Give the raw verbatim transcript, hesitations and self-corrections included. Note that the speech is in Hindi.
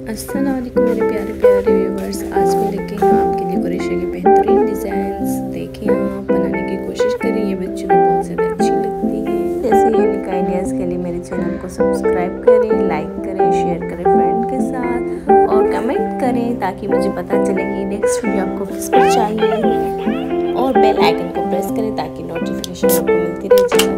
अस्सलाम वालेकुम मेरे प्यारे प्यारे व्यूवर्स। आज मैं लेके हूँ आपके लिए क्रोशिया के बेहतरीन डिज़ाइंस। देखिए आप बनाने की कोशिश करें, ये बच्चों को बहुत ज़्यादा अच्छी लगती है। जैसे यूनिक आइडियाज़ के लिए मेरे चैनल को सब्सक्राइब करें, लाइक करें, शेयर करें फ्रेंड के साथ और कमेंट करें ताकि मुझे पता चले कि नेक्स्ट वीडियो आपको किस पर चाहिए। और बेल आइकन को प्रेस करें ताकि नोटिफिकेशन आपको मिलती रहे।